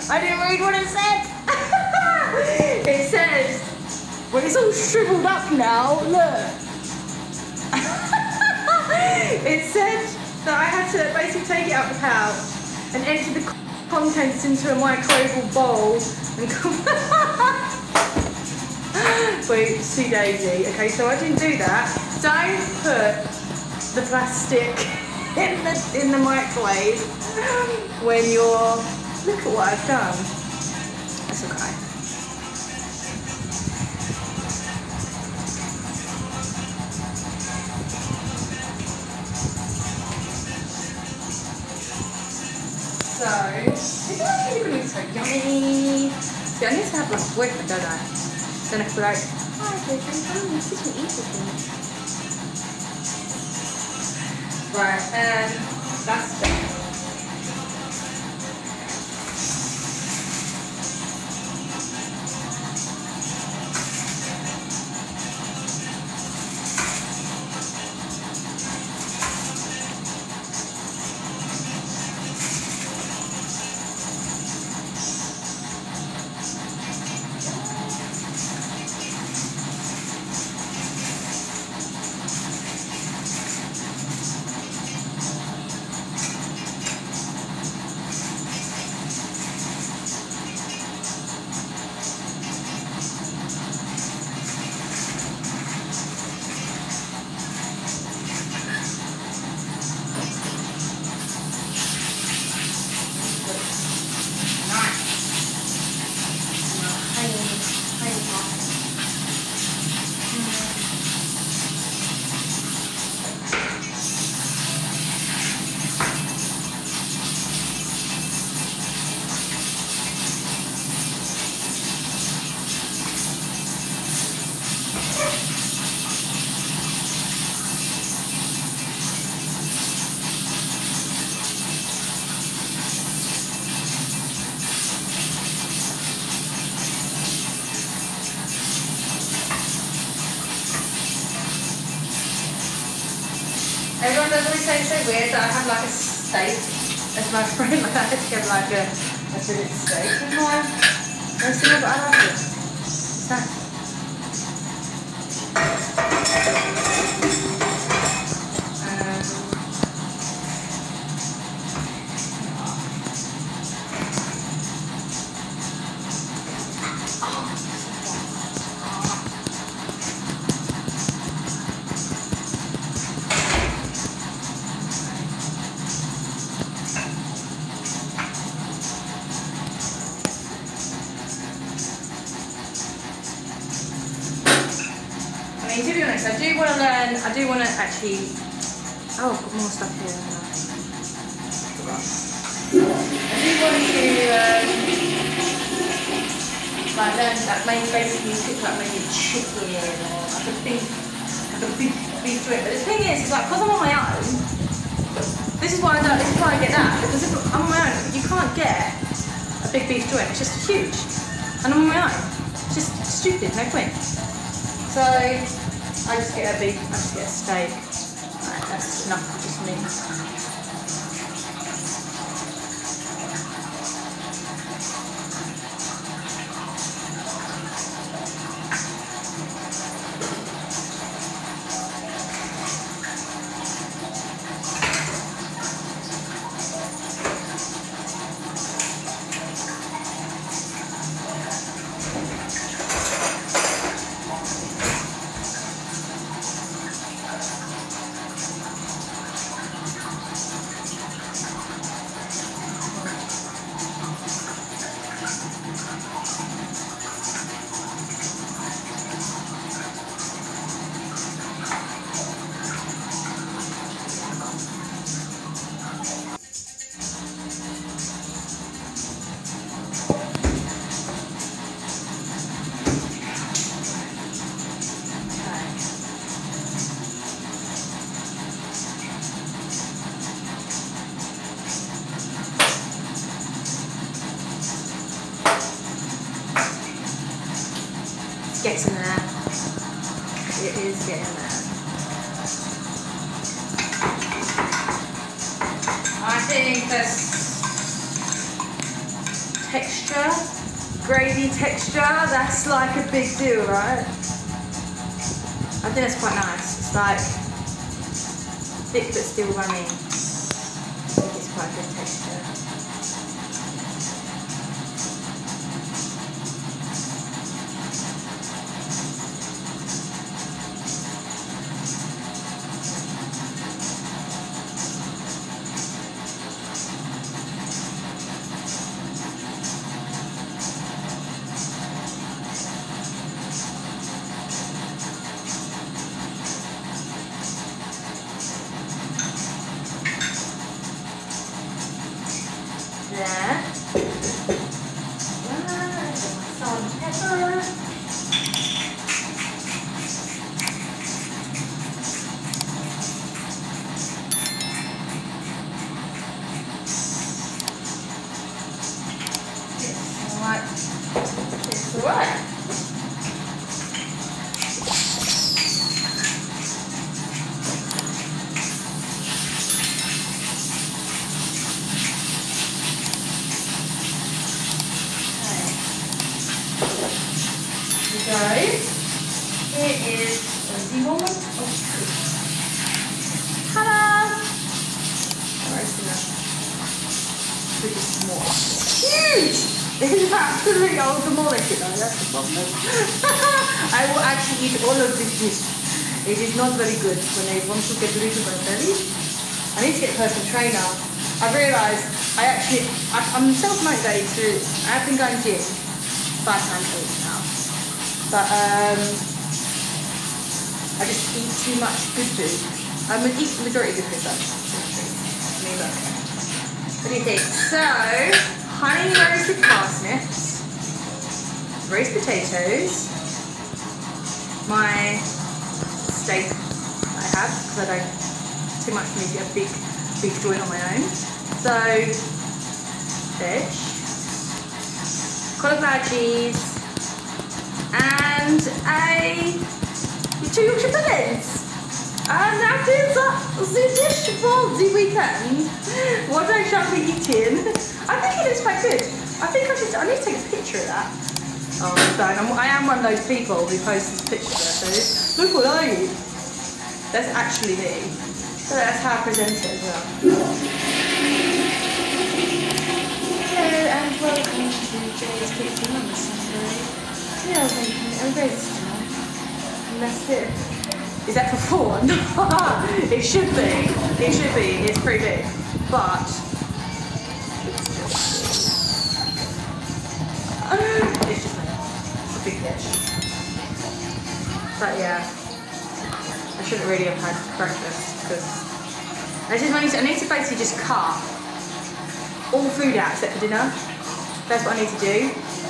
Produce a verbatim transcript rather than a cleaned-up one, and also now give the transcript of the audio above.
I didn't read what it said. It says, well, it's all shriveled up now, look. It said that I had to basically take it out the pouch and empty the contents into a microwavable bowl and wait, see Daisy. Okay, so I didn't do that. Don't put the plastic in the in the microwave when you're. Look at what I've done. That's okay. So, it's not really going to be so yummy. See, I need to have like a boyfriend, don't I? Then I can be like, hi, boyfriend, come on, sit and eat with me. Right, and that's done. Everyone does always say it's so weird that I have like a steak as my friend. Like I had to get like a, a fillet steak with my roast dinner, but I love it. What's that? I mean, to be honest, I do want to learn, I do want to actually, oh, I've got more stuff here. I do want to, um, like, learn, like, maybe basically cook like maybe chicken or like a big, like a big beef joint. But the thing is, it's like, because I'm on my own, this is why I don't, this is why I get that, because if I'm on my own, you can't get a big beef joint, it's just huge. And I'm on my own. It's just stupid, no point. So I just get a big, I just get a steak. Right, that's enough for just me. Getting there. It is getting there. I think this texture, gravy texture, that's like a big deal, right? I think that's quite nice. It's like thick but still runny. I think it's quite a good texture. There. Salt and pepper. It's alright. It's alright. So, here is the moment of truth. Ta-da! Roasting that. Pretty small. Huge! It is absolutely, I will demolish it though, that's the problem. I will actually eat all of this dish. It is not very good when I want to get rid of my belly. I need to get a personal trainer. I realised I actually, I, I'm self-motivated through, I've been going to gym five times a week now. But um, I just eat too much good food. I'm going to eat the majority of good food though. Me look. What do you think? So, honey roasted parsnips, roast potatoes, my steak I have because I don't, too much for me to get a big, big joint on my own. So, veg, cauliflower cheese, and a two Yorkshire puddings. And that is uh, the dish for the weekend. What I shall be eating. I think it is quite good. I think I should. I need to take a picture of that. Oh, I don't. I'm, I am one of those people who posts pictures of it. So look what I eat. That's actually me. So that's how I present it as well. Hello and welcome to Jay's Kitchen on the Sunday. Yeah, I'm great tonight. And that's it. Is that for four? It should be. It should be. It's pretty big. But it's just it's just a big dish. But yeah. I shouldn't really have had breakfast because I just I need to, I need to basically just cut all food out except for dinner. That's what I need to do.